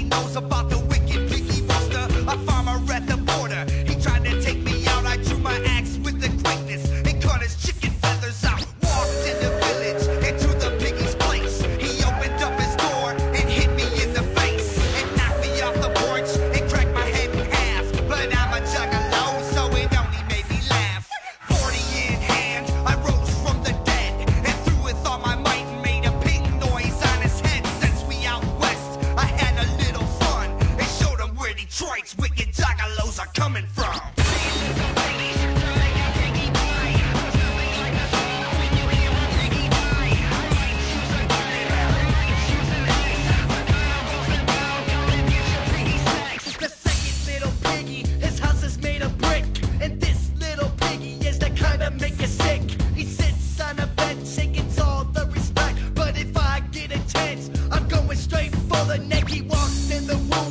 knows about the wicked piggy monster. A farmer at the border, he tried to take me out. I drew my axe with the quickness and cut his chicken feathers out. Walked in the village, into the piggy's place. He opened up his door and hit me in the face, and knocked me off the porch and cracked my head in half. But I'm a juggalo, so it only made me laugh. 40 in hand, I rose from the dead and threw with all my might and made a pig noise on his head. Since we out west, I had a little fun and showed him where Detroit's wicked juggalos are coming from. The second little piggy, his house is made of brick, and this little piggy is the kind that make you sick. He sits on a bench and gets all the respect, but if I get a chance, I'm going straight for the neck. He walks in the womb